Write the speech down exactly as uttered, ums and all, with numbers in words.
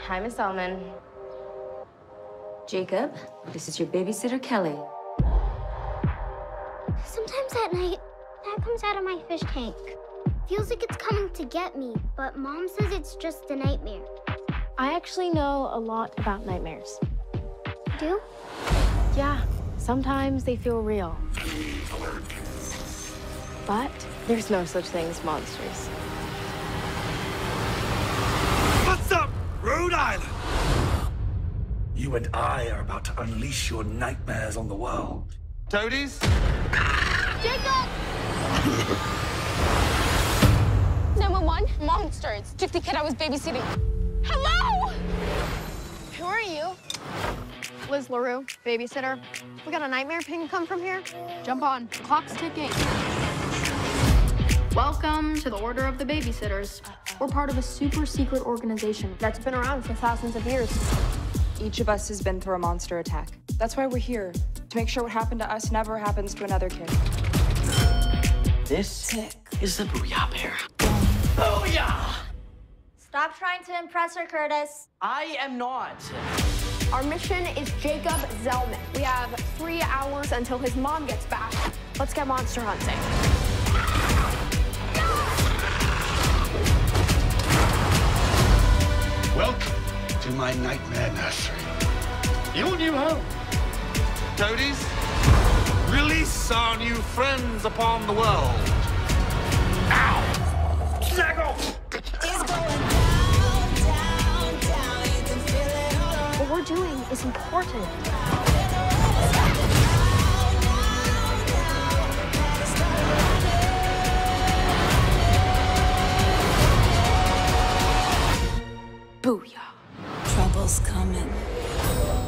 Hi, Miss Ullman. Jacob, this is your babysitter, Kelly. Sometimes at night, that comes out of my fish tank. Feels like it's coming to get me, but Mom says it's just a nightmare. I actually know a lot about nightmares. Do? Yeah, sometimes they feel real. But there's no such thing as monsters. What's up, Rhode Island? You and I are about to unleash your nightmares on the world. Toadies? Jacob! nine one one, monsters. Took the kid I was babysitting. Hello! Who are you? Liz LaRue, babysitter. We got a nightmare ping come from here. Jump on, clock's ticking. Welcome to the Order of the Babysitters. We're part of a super secret organization that's been around for thousands of years. Each of us has been through a monster attack. That's why we're here, to make sure what happened to us never happens to another kid. This is the Booyah Bear. Booyah! Stop trying to impress her, Curtis. I am not. Our mission is Jacob Zellman. We have three hours until his mom gets back. Let's get monster hunting. Welcome to my nightmare nursery. Your new home. Toadies, release our new friends upon the world. Ow! Snaggle! What we're doing is important. Booyah. Trouble's coming.